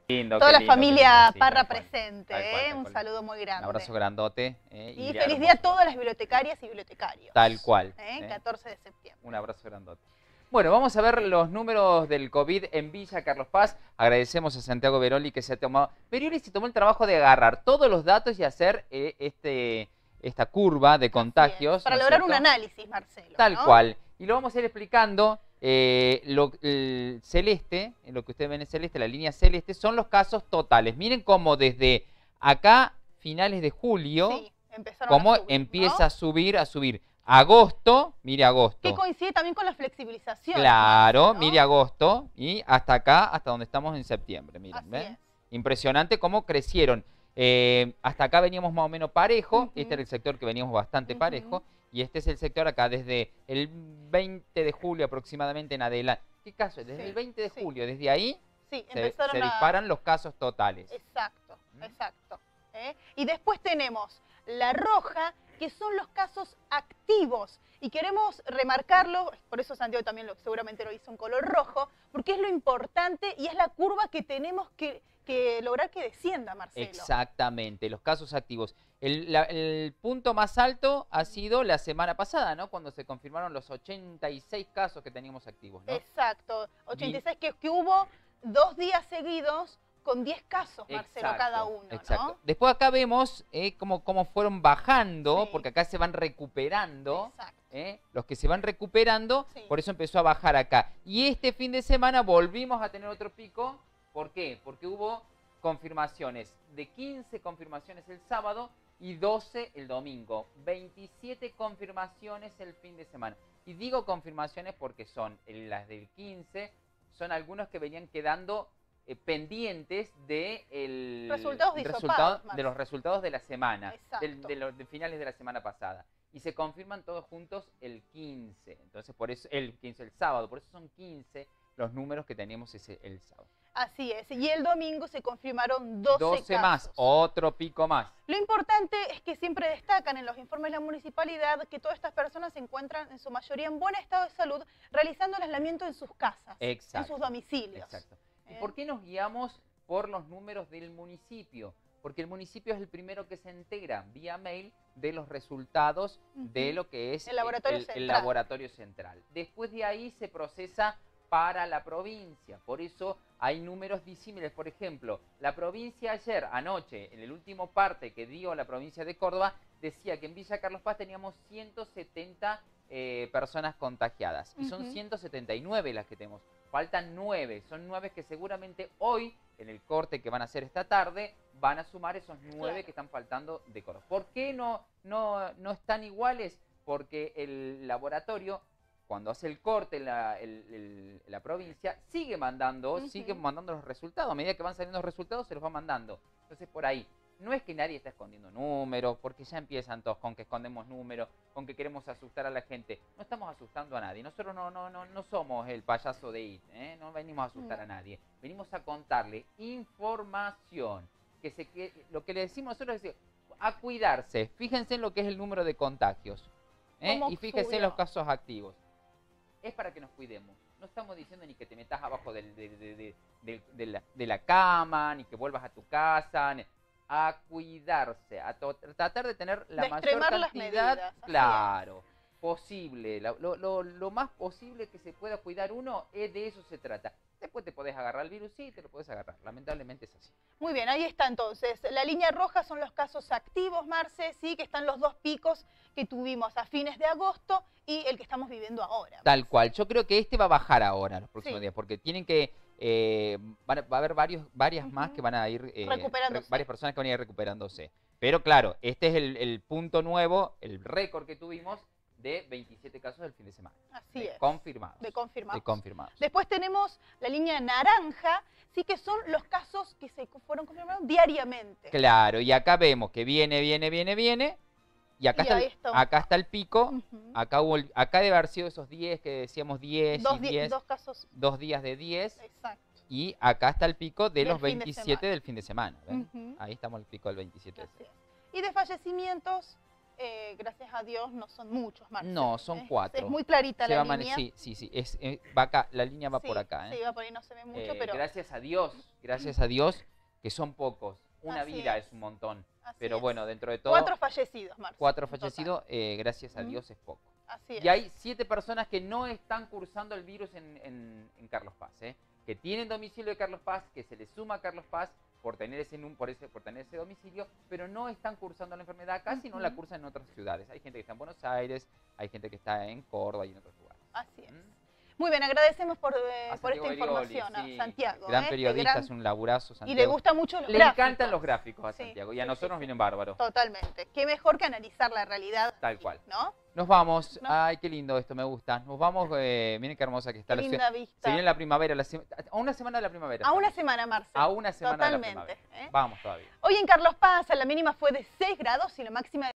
Lindo, Toda la lindo, familia sí, Parra tal cual, presente, tal cual, tal un cual. saludo muy grande. Un abrazo grandote. Y feliz día a todas las bibliotecarias y bibliotecarios. Tal cual. 14 de septiembre. Un abrazo grandote. Bueno, vamos a ver los números del COVID en Villa Carlos Paz. Agradecemos a Santiago Veroli que se ha tomado... Veroli se tomó el trabajo de agarrar todos los datos y hacer esta curva de contagios. Para ¿no es lograr cierto? un análisis, Marcelo. Tal ¿no? cual. Y lo vamos a ir explicando. El celeste, en lo que ustedes ven en celeste, la línea celeste, son los casos totales. Miren cómo desde acá, finales de julio, sí, cómo a subir, empieza ¿no? a subir. Agosto, mire agosto. Que coincide también con la flexibilización. Claro, ¿no? mire agosto y hasta acá, hasta donde estamos en septiembre. Miren, Así ¿ven? es. Impresionante cómo crecieron. Hasta acá veníamos más o menos parejo. Este era el sector que veníamos bastante parejo. Y este es el sector acá desde el 20 de julio aproximadamente en adelante. ¿Qué caso? Desde el 20 de julio, desde ahí se disparan los casos totales. Exacto, exacto. Y después tenemos la roja, que son los casos activos. Y queremos remarcarlo, por eso Santiago también seguramente lo hizo en color rojo, porque es lo importante y es la curva que tenemos que lograr que descienda, Marcelo. Exactamente, los casos activos. El punto más alto ha sido la semana pasada, ¿no? Cuando se confirmaron los 86 casos que teníamos activos, ¿no? Exacto, 86 que hubo 2 días seguidos con 10 casos, Marcelo, exacto, cada uno, exacto. ¿no? Después acá vemos cómo fueron bajando, porque acá se van recuperando. Los que se van recuperando, por eso empezó a bajar acá. Y este fin de semana volvimos a tener otro pico. ¿Por qué? Porque hubo confirmaciones de 15 confirmaciones el sábado y 12 el domingo. 27 confirmaciones el fin de semana. Y digo confirmaciones porque son las del 15, son algunos que venían quedando pendientes de los resultados de la semana, de finales de la semana pasada. Y se confirman todos juntos el 15. Entonces, por eso el 15 el sábado, por eso son 15 los números que teníamos el sábado. Así es, y el domingo se confirmaron 12 casos. Más, otro pico más. Lo importante es que siempre destacan en los informes de la municipalidad que todas estas personas se encuentran en su mayoría en buen estado de salud, realizando el aislamiento en sus casas, en sus domicilios. Exacto. ¿Y por qué nos guiamos por los números del municipio? Porque el municipio es el primero que se integra vía mail de los resultados de lo que es el laboratorio central. Después de ahí se procesa para la provincia. Por eso hay números disímiles. Por ejemplo, la provincia ayer, anoche, en el último parte que dio la provincia de Córdoba, decía que en Villa Carlos Paz teníamos 170 personas contagiadas. Y son 179 las que tenemos. Faltan 9. Son 9 que seguramente hoy, en el corte que van a hacer esta tarde, van a sumar esos 9 que están faltando de Córdoba. ¿Por qué no están iguales? Porque el laboratorio, cuando hace el corte la provincia, sigue mandando los resultados. A medida que van saliendo los resultados, se los va mandando. Entonces, por ahí, no es que nadie está escondiendo números, porque ya empiezan todos con que escondemos números, con que queremos asustar a la gente. No estamos asustando a nadie. Nosotros no somos el payaso de IT, no venimos a asustar a nadie. Venimos a contarle información. Lo que le decimos nosotros es a cuidarse. Fíjense en lo que es el número de contagios. Y fíjense en los casos activos. Es para que nos cuidemos. No estamos diciendo ni que te metas abajo de la cama, ni que vuelvas a tu casa. A cuidarse, a tratar de tener la mayor cantidad, posible. Lo más posible que se pueda cuidar uno, de eso se trata. Después te podés agarrar el virus, sí, te lo podés agarrar. Lamentablemente es así. Muy bien, ahí está entonces. La línea roja son los casos activos, Marce, sí, que están los 2 picos que tuvimos a fines de agosto y el que estamos viviendo ahora. Tal cual. Yo creo que este va a bajar ahora los próximos días, porque tienen que... va a haber varias más que van a ir... varias personas que van a ir recuperándose. Pero claro, este es el punto nuevo, el récord que tuvimos de 27 casos del fin de semana. Así es. Confirmados. De confirmados. Confirmados. Después tenemos la línea naranja, sí, que son los casos que se fueron confirmados diariamente. Claro, y acá vemos que viene. Y acá, acá está el pico. Acá debe haber sido esos 10 que decíamos 10 y 10. 2 días de 10. Exacto. Y acá está el pico de los 27 del fin de semana. ¿Ven? Ahí estamos el pico del 27. Y de fallecimientos, gracias a Dios no son muchos, Marce. No, son 4. Es muy clarita la línea. Sí, va acá, la línea va por acá. Sí, va por ahí, no se ve mucho, pero... Gracias a Dios, que son pocos. Una vida es un montón. Pero bueno, dentro de todo... 4 fallecidos, Marce. 4 fallecidos, gracias a Dios es poco. Así es. Y hay 7 personas que no están cursando el virus en Carlos Paz, que tienen domicilio de Carlos Paz, que se les suma a Carlos Paz por tener ese domicilio, pero no están cursando la enfermedad acá, sino la cursan en otras ciudades. Hay gente que está en Buenos Aires, hay gente que está en Córdoba y en otros lugares. Así es. Muy bien, agradecemos por esta información a Santiago. Gran periodista, es un laburazo, Santiago. Y le gusta mucho los gráficos. Le encantan los gráficos a Santiago, y a nosotros nos vienen bárbaros. Totalmente. Qué mejor que analizar la realidad. Tal cual. ¿No? Nos vamos. Ay, qué lindo esto, me gusta. Nos vamos, miren qué hermosa que está la ciudad. Vista. Se viene la primavera, a una semana de la primavera. A una semana, Marce. A una semana de la primavera. Vamos todavía. Hoy en Carlos Paz, la mínima fue de 6 grados y la máxima de